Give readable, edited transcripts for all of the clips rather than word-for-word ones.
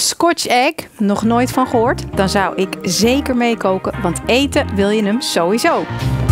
Scotch egg, nog nooit van gehoord? Dan zou ik zeker meekoken, want eten wil je hem sowieso.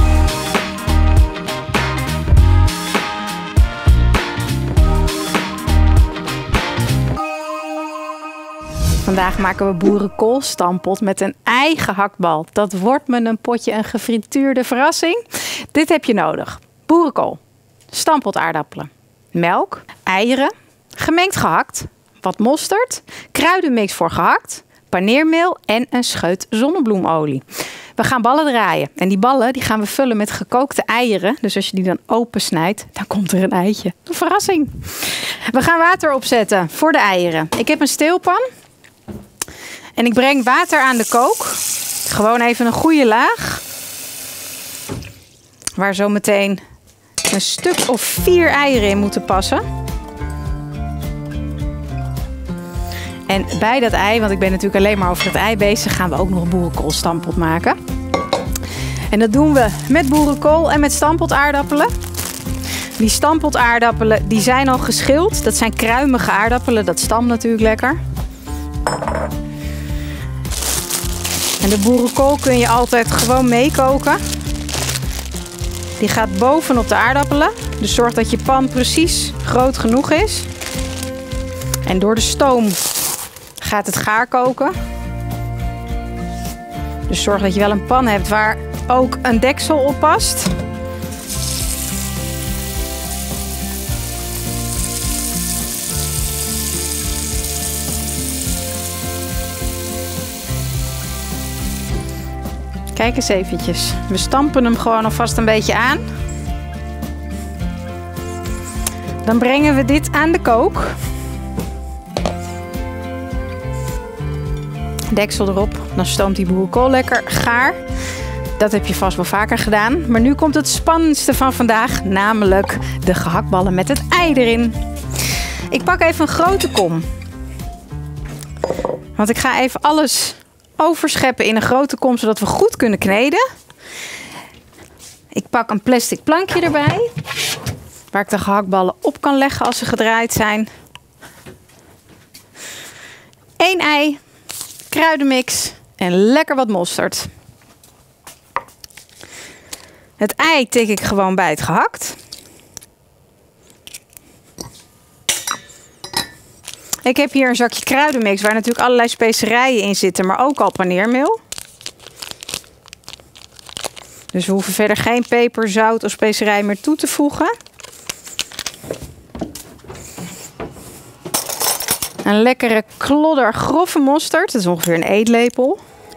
Vandaag maken we boerenkoolstampot met een ei gehaktbal. Dat wordt me een potje een gefrituurde verrassing. Dit heb je nodig. Boerenkool, stampot aardappelen, melk, eieren, gemengd gehakt, wat mosterd, kruidenmix voor gehakt, paneermeel en een scheut zonnebloemolie. We gaan ballen draaien en die ballen die gaan we vullen met gekookte eieren. Dus als je die dan open snijdt, dan komt er een eitje. Een verrassing. We gaan water opzetten voor de eieren. Ik heb een steelpan. En ik breng water aan de kook. Gewoon even een goede laag. Waar zo meteen een stuk of 4 eieren in moeten passen. En bij dat ei, want ik ben natuurlijk alleen maar over het ei bezig, gaan we ook nog een boerenkoolstampot maken. En dat doen we met boerenkool en met stampotaardappelen. Die stampotaardappelen die zijn al geschild. Dat zijn kruimige aardappelen, dat stamt natuurlijk lekker. En de boerenkool kun je altijd gewoon meekoken. Die gaat bovenop de aardappelen. Dus zorg dat je pan precies groot genoeg is. En door de stoom gaat het gaar koken. Dus zorg dat je wel een pan hebt waar ook een deksel op past. Kijk eens eventjes. We stampen hem gewoon alvast een beetje aan. Dan brengen we dit aan de kook. Deksel erop. Dan stoomt die boerenkool lekker gaar. Dat heb je vast wel vaker gedaan. Maar nu komt het spannendste van vandaag. Namelijk de gehaktballen met het ei erin. Ik pak even een grote kom. Want ik ga even alles overscheppen in een grote kom, zodat we goed kunnen kneden. Ik pak een plastic plankje erbij, waar ik de gehaktballen op kan leggen als ze gedraaid zijn. 1 ei, kruidenmix en lekker wat mosterd. Het ei tik ik gewoon bij het gehakt. Ik heb hier een zakje kruidenmix waar natuurlijk allerlei specerijen in zitten, maar ook al paneermeel. Dus we hoeven verder geen peper, zout of specerij meer toe te voegen. Een lekkere klodder grove mosterd, dat is ongeveer een eetlepel.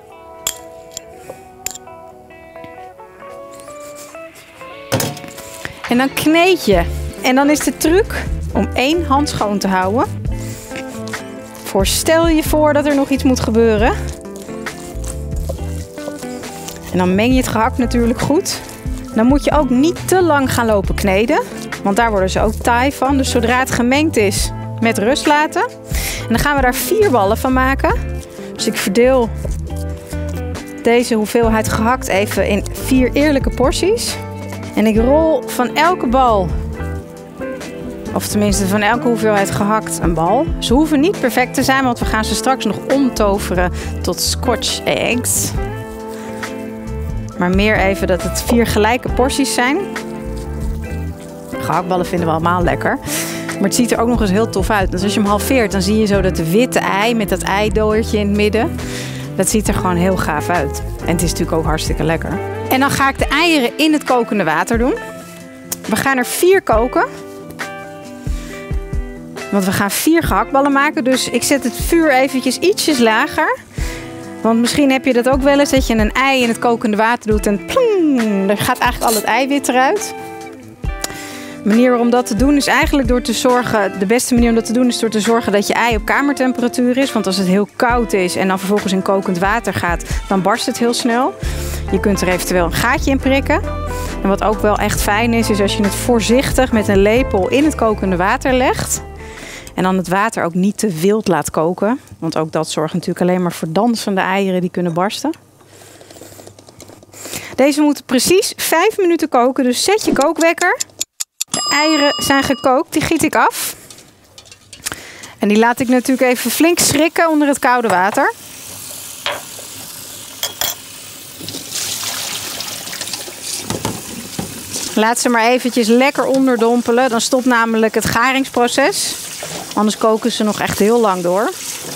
En dan kneed je. En dan is de truc om 1 hand schoon te houden. Stel je voor dat er nog iets moet gebeuren. En dan meng je het gehakt natuurlijk goed. Dan moet je ook niet te lang gaan lopen kneden. Want daar worden ze ook taai van. Dus zodra het gemengd is, met rust laten. En dan gaan we daar 4 ballen van maken. Dus ik verdeel deze hoeveelheid gehakt even in 4 eerlijke porties. En ik rol van elke bal, of tenminste van elke hoeveelheid gehakt, een bal. Ze hoeven niet perfect te zijn, want we gaan ze straks nog omtoveren tot Scotch eggs. Maar meer even dat het 4 gelijke porties zijn. Gehaktballen vinden we allemaal lekker. Maar het ziet er ook nog eens heel tof uit. Dus als je hem halveert, dan zie je zo dat witte ei met dat eidooiertje in het midden. Dat ziet er gewoon heel gaaf uit. En het is natuurlijk ook hartstikke lekker. En dan ga ik de eieren in het kokende water doen. We gaan er 4 koken. Want we gaan 4 gehaktballen maken. Dus ik zet het vuur eventjes ietsjes lager. Want misschien heb je dat ook wel eens, dat je een ei in het kokende water doet en ploeng, dan gaat eigenlijk al het eiwit eruit. De manier om dat te doen is eigenlijk door te zorgen, de beste manier om dat te doen is door te zorgen dat je ei op kamertemperatuur is. Want als het heel koud is en dan vervolgens in kokend water gaat, dan barst het heel snel. Je kunt er eventueel een gaatje in prikken. En wat ook wel echt fijn is, is als je het voorzichtig met een lepel in het kokende water legt. En dan het water ook niet te wild laat koken. Want ook dat zorgt natuurlijk alleen maar voor dansende eieren die kunnen barsten. Deze moeten precies 5 minuten koken. Dus zet je kookwekker. De eieren zijn gekookt. Die giet ik af. En die laat ik natuurlijk even flink schrikken onder het koude water. Laat ze maar eventjes lekker onderdompelen. Dan stopt namelijk het garingsproces. Anders koken ze nog echt heel lang door.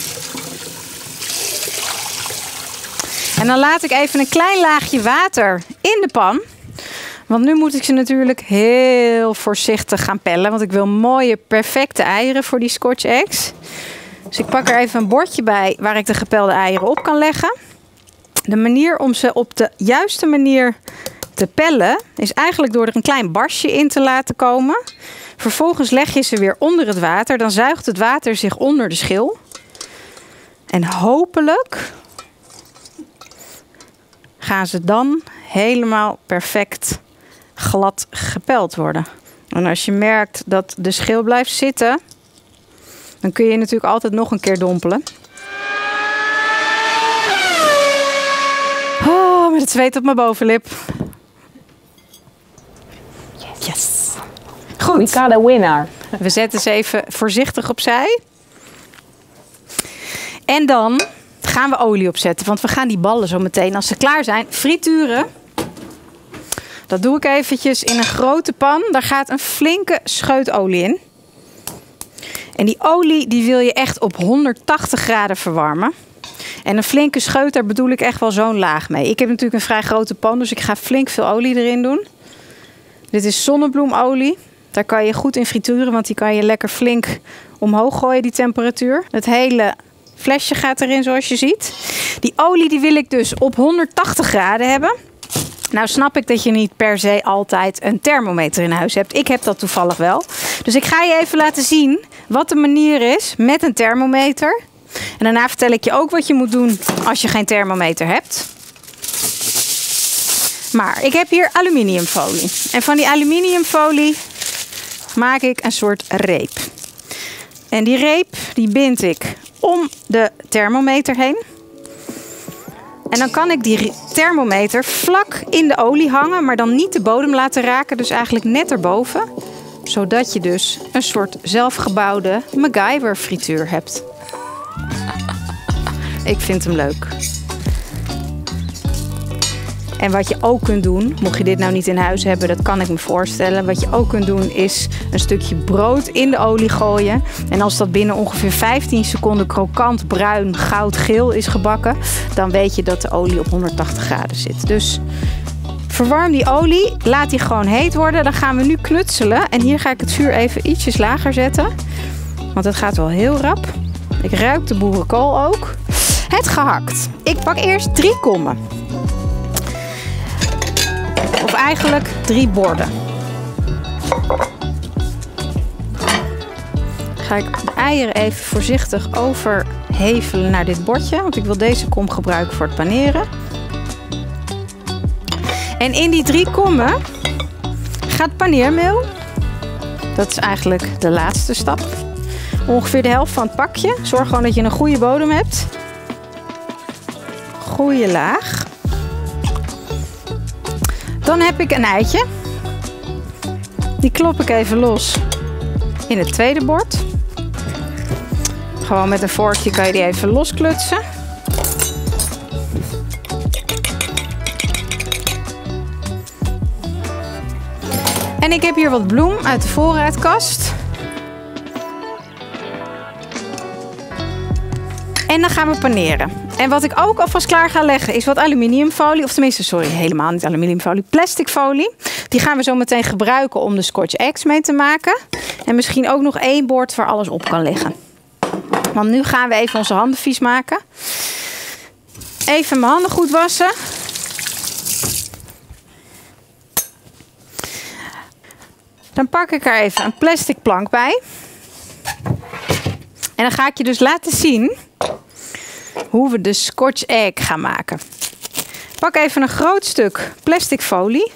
En dan laat ik even een klein laagje water in de pan. Want nu moet ik ze natuurlijk heel voorzichtig gaan pellen. Want ik wil mooie, perfecte eieren voor die Scotch eggs. Dus ik pak er even een bordje bij waar ik de gepelde eieren op kan leggen. De manier om ze op de juiste manier te pellen is eigenlijk door er een klein barstje in te laten komen. Vervolgens leg je ze weer onder het water. Dan zuigt het water zich onder de schil. En hopelijk gaan ze dan helemaal perfect glad gepeld worden. En als je merkt dat de schil blijft zitten, dan kun je natuurlijk altijd nog een keer dompelen. Oh, met het zweet op mijn bovenlip. Yes. Goed. We got a winner. We zetten ze even voorzichtig opzij. En dan gaan we olie opzetten. Want we gaan die ballen zo meteen, als ze klaar zijn, frituren. Dat doe ik eventjes in een grote pan. Daar gaat een flinke scheut olie in. En die olie die wil je echt op 180 graden verwarmen. En een flinke scheut, daar bedoel ik echt wel zo'n laag mee. Ik heb natuurlijk een vrij grote pan, dus ik ga flink veel olie erin doen. Dit is zonnebloemolie. Daar kan je goed in frituren, want die kan je lekker flink omhoog gooien, die temperatuur. Het hele flesje gaat erin, zoals je ziet. Die olie die wil ik dus op 180 graden hebben. Nou snap ik dat je niet per se altijd een thermometer in huis hebt. Ik heb dat toevallig wel. Dus ik ga je even laten zien wat de manier is met een thermometer. En daarna vertel ik je ook wat je moet doen als je geen thermometer hebt. Maar ik heb hier aluminiumfolie. En van die aluminiumfolie maak ik een soort reep. En die reep die bind ik om de thermometer heen. En dan kan ik die thermometer vlak in de olie hangen, maar dan niet de bodem laten raken. Dus eigenlijk net erboven. Zodat je dus een soort zelfgebouwde MacGyver frituur hebt. Ik vind hem leuk. En wat je ook kunt doen, mocht je dit nou niet in huis hebben, dat kan ik me voorstellen. Wat je ook kunt doen is een stukje brood in de olie gooien. En als dat binnen ongeveer 15 seconden krokant, bruin, goudgeel is gebakken, dan weet je dat de olie op 180 graden zit. Dus verwarm die olie, laat die gewoon heet worden. Dan gaan we nu knutselen. En hier ga ik het vuur even ietsjes lager zetten. Want het gaat wel heel rap. Ik ruik de boerenkool ook. Het gehakt. Ik pak eerst 3 kommen. Of eigenlijk 3 borden. Ga ik de eieren even voorzichtig overhevelen naar dit bordje. Want ik wil deze kom gebruiken voor het paneren. En in die 3 kommen gaat paneermeel. Dat is eigenlijk de laatste stap. Ongeveer de helft van het pakje. Zorg gewoon dat je een goede bodem hebt. Goede laag. Dan heb ik een eitje. Die klop ik even los in het tweede bord. Gewoon met een vorkje kan je die even losklutsen. En ik heb hier wat bloem uit de voorraadkast. En dan gaan we paneren. En wat ik ook alvast klaar ga leggen is wat aluminiumfolie. Of tenminste, sorry, helemaal niet aluminiumfolie. Plasticfolie. Die gaan we zo meteen gebruiken om de Scotch eggs mee te maken. En misschien ook nog 1 bord waar alles op kan liggen. Want nu gaan we even onze handen vies maken. Even mijn handen goed wassen. Dan pak ik er even een plastic plank bij. En dan ga ik je dus laten zien hoe we de Scotch egg gaan maken. Pak even een groot stuk plastic folie.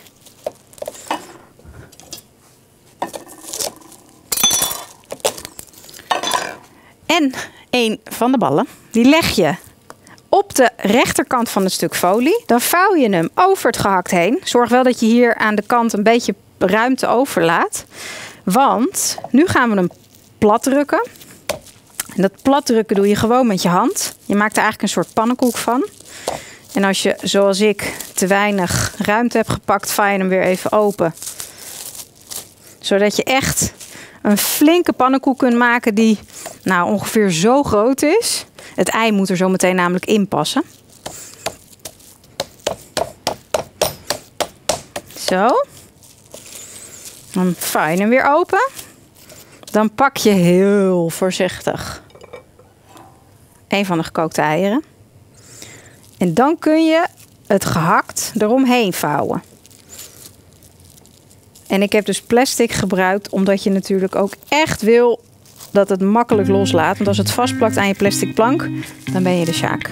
En 1 van de ballen. Die leg je op de rechterkant van het stuk folie. Dan vouw je hem over het gehakt heen. Zorg wel dat je hier aan de kant een beetje ruimte overlaat. Want nu gaan we hem plat drukken. En dat platdrukken doe je gewoon met je hand. Je maakt er eigenlijk een soort pannenkoek van. En als je, zoals ik, te weinig ruimte hebt gepakt, vouw je hem weer even open. Zodat je echt een flinke pannenkoek kunt maken die nou, ongeveer zo groot is. Het ei moet er zo meteen namelijk in passen. Zo. Dan vouw je hem weer open. Dan pak je heel voorzichtig een van de gekookte eieren. En dan kun je het gehakt eromheen vouwen. En ik heb dus plastic gebruikt, omdat je natuurlijk ook echt wil dat het makkelijk loslaat. Want als het vastplakt aan je plastic plank, dan ben je de sjaak.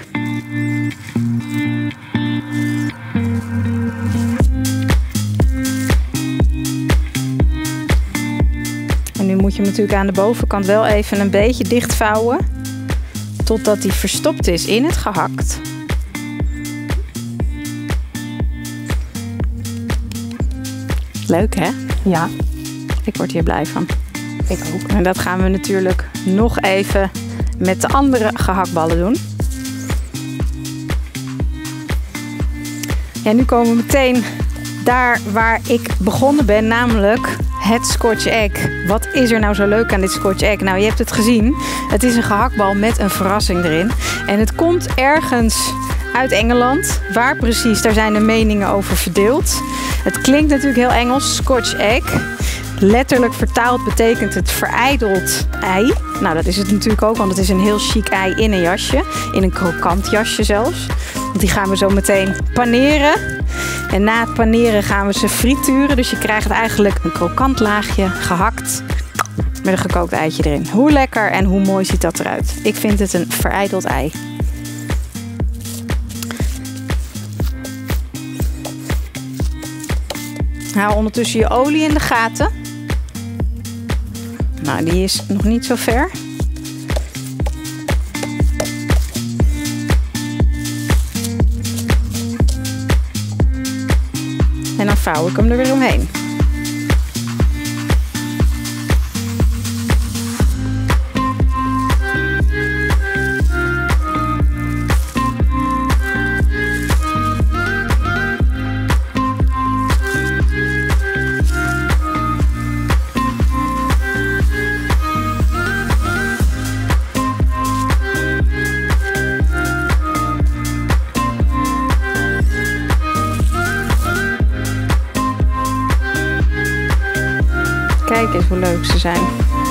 En nu moet je hem natuurlijk aan de bovenkant wel even een beetje dicht vouwen, totdat hij verstopt is in het gehakt. Leuk hè? Ja. Ik word hier blij van. Ik ook. En dat gaan we natuurlijk nog even met de andere gehaktballen doen. Ja, nu komen we meteen daar waar ik begonnen ben, namelijk het Scotch egg. Wat is er nou zo leuk aan dit Scotch egg? Nou, je hebt het gezien. Het is een gehaktbal met een verrassing erin. En het komt ergens uit Engeland. Waar precies, daar zijn de meningen over verdeeld. Het klinkt natuurlijk heel Engels, Scotch egg. Letterlijk vertaald betekent het verijdeld ei. Nou, dat is het natuurlijk ook, want het is een heel chic ei in een jasje. In een krokant jasje zelfs. Want die gaan we zo meteen paneren. En na het paneren gaan we ze frituren. Dus je krijgt eigenlijk een krokant laagje gehakt met een gekookt eitje erin. Hoe lekker en hoe mooi ziet dat eruit. Ik vind het een verijdeld ei. Hou ondertussen je olie in de gaten. Nou, die is nog niet zo ver. En dan vouw ik hem er weer omheen. Kijk eens hoe leuk ze zijn.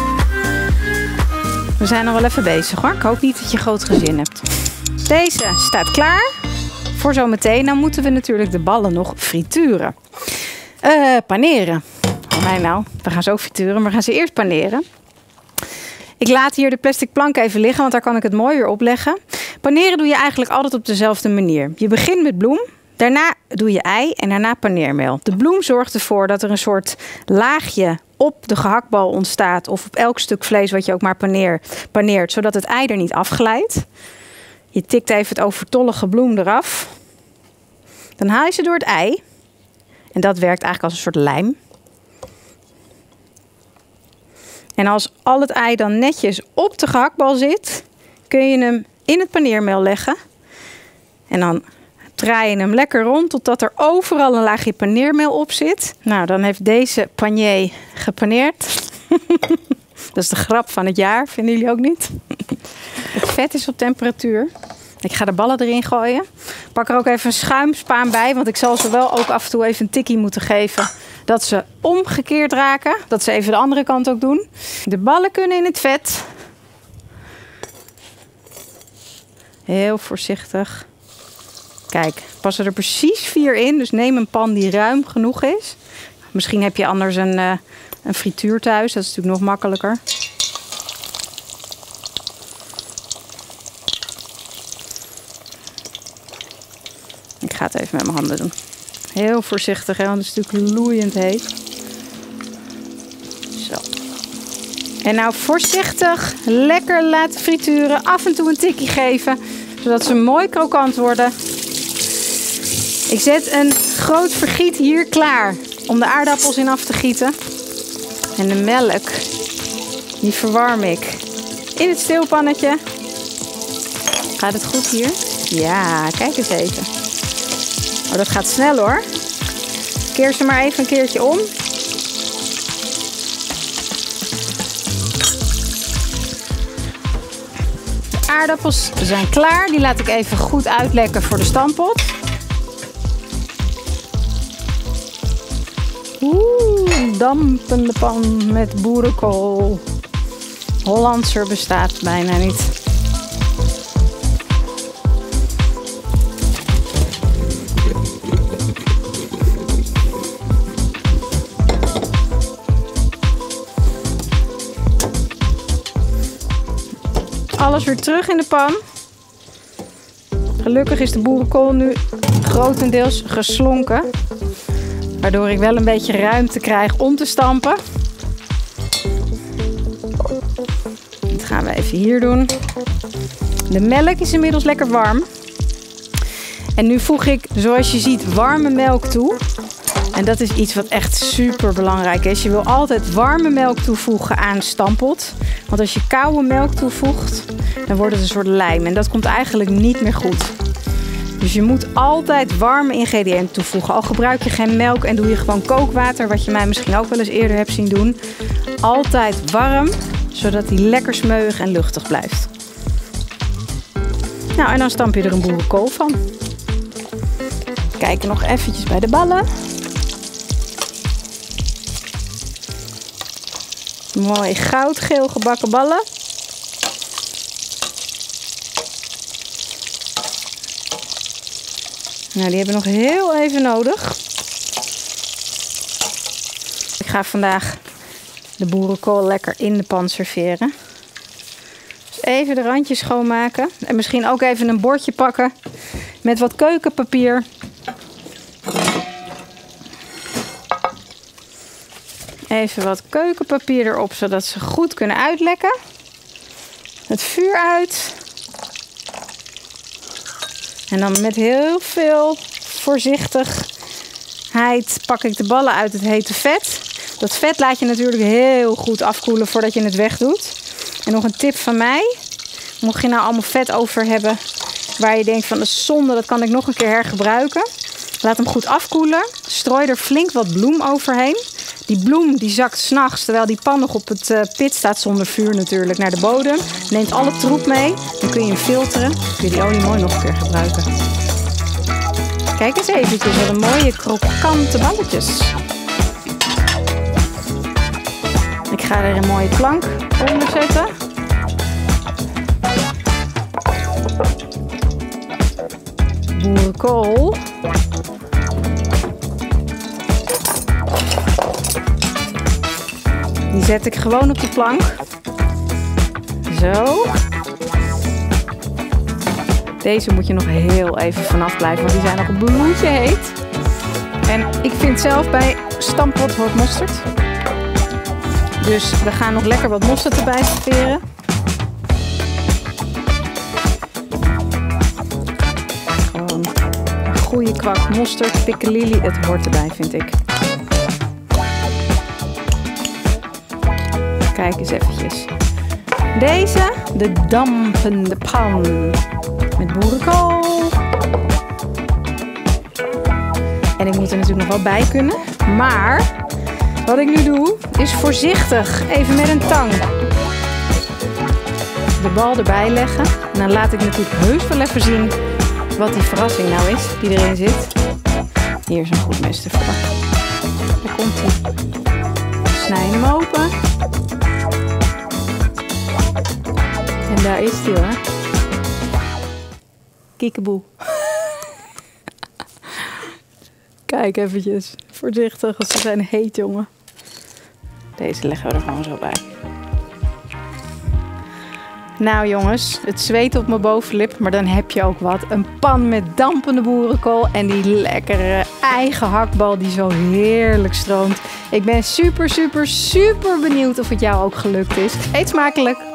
We zijn nog wel even bezig hoor. Ik hoop niet dat je groot gezin hebt. Deze staat klaar voor zometeen. Dan moeten we natuurlijk de ballen nog frituren. Paneren. Oh mij nou, we gaan ze ook frituren, maar we gaan ze eerst paneren. Ik laat hier de plastic plank even liggen, want daar kan ik het mooier opleggen. Paneren doe je eigenlijk altijd op dezelfde manier. Je begint met bloem. Daarna doe je ei en daarna paneermeel. De bloem zorgt ervoor dat er een soort laagje op de gehaktbal ontstaat. Of op elk stuk vlees wat je ook maar paneert. Zodat het ei er niet afglijdt. Je tikt even het overtollige bloem eraf. Dan haal je ze door het ei. En dat werkt eigenlijk als een soort lijm. En als al het ei dan netjes op de gehaktbal zit, kun je hem in het paneermeel leggen. En dan draai je hem lekker rond totdat er overal een laagje paneermeel op zit. Nou, dan heeft deze panier gepaneerd. Dat is de grap van het jaar, vinden jullie ook niet? Het vet is op temperatuur. Ik ga de ballen erin gooien. Pak er ook even een schuimspaan bij, want ik zal ze wel ook af en toe even een tikkie moeten geven. Dat ze omgekeerd raken. Dat ze even de andere kant ook doen. De ballen kunnen in het vet. Heel voorzichtig. Kijk, passen er precies 4 in. Dus neem een pan die ruim genoeg is. Misschien heb je anders een frituur thuis. Dat is natuurlijk nog makkelijker. Ik ga het even met mijn handen doen. Heel voorzichtig, hè, want het is natuurlijk loeiend heet. Zo. En nou voorzichtig lekker laten frituren. Af en toe een tikkie geven, zodat ze mooi krokant worden. Ik zet een groot vergiet hier klaar om de aardappels in af te gieten. En de melk, die verwarm ik in het steelpannetje. Gaat het goed hier? Ja, kijk eens even. Oh, dat gaat snel hoor. Keer ze maar even een keertje om. De aardappels zijn klaar. Die laat ik even goed uitlekken voor de stamppot. Oeh, dampende pan met boerenkool. Hollandser bestaat bijna niet. Alles weer terug in de pan. Gelukkig is de boerenkool nu grotendeels geslonken. Waardoor ik wel een beetje ruimte krijg om te stampen. Dat gaan we even hier doen. De melk is inmiddels lekker warm. En nu voeg ik, zoals je ziet, warme melk toe. En dat is iets wat echt super belangrijk is. Je wil altijd warme melk toevoegen aan stamppot. Want als je koude melk toevoegt, dan wordt het een soort lijm. En dat komt eigenlijk niet meer goed. Dus je moet altijd warme ingrediënten toevoegen. Al gebruik je geen melk en doe je gewoon kookwater, wat je mij misschien ook wel eens eerder hebt zien doen. Altijd warm, zodat die lekker smeuig en luchtig blijft. Nou, en dan stamp je er een boerenkool van. Kijken nog eventjes bij de ballen. Mooi goudgeel gebakken ballen. Nou, die hebben we nog heel even nodig. Ik ga vandaag de boerenkool lekker in de pan serveren. Dus even de randjes schoonmaken. En misschien ook even een bordje pakken met wat keukenpapier. Even wat keukenpapier erop, zodat ze goed kunnen uitlekken. Het vuur uit. En dan met heel veel voorzichtigheid pak ik de ballen uit het hete vet. Dat vet laat je natuurlijk heel goed afkoelen voordat je het wegdoet. En nog een tip van mij. Mocht je nou allemaal vet over hebben waar je denkt van dat is zonde, dat kan ik nog een keer hergebruiken. Laat hem goed afkoelen. Strooi er flink wat bloem overheen. Die bloem die zakt 's nachts, terwijl die pan nog op het pit staat zonder vuur natuurlijk, naar de bodem. Neemt alle troep mee. Dan kun je hem filteren. Dan kun je die olie mooi nog een keer gebruiken. Kijk eens eventjes, wat een mooie krokante balletjes. Ik ga er een mooie plank onder zetten. Boerenkool. Die zet ik gewoon op de plank. Zo. Deze moet je nog heel even vanaf blijven, want die zijn nog een bloedje heet. En ik vind zelf bij stamppot hoort mosterd. Dus we gaan nog lekker wat mosterd erbij serveren. Gewoon een goede kwak mosterd, piccalilli, het hoort erbij vind ik. Kijk eens eventjes. Deze, de dampende pan met boerenkool. En ik moet er natuurlijk nog wel bij kunnen. Maar wat ik nu doe, is voorzichtig even met een tang de bal erbij leggen. En dan laat ik natuurlijk heus wel even zien wat die verrassing nou is die erin zit. Hier is een goed mes ervoor. Daar komt hij. Snij hem open. En daar is hij hoor. Kiekeboe. Kijk eventjes. Voorzichtig, want ze zijn heet jongen. Deze leggen we er gewoon zo bij. Nou jongens, het zweet op mijn bovenlip, maar dan heb je ook wat. Een pan met dampende boerenkool en die lekkere eigen hakbal die zo heerlijk stroomt. Ik ben super benieuwd of het jou ook gelukt is. Eet smakelijk!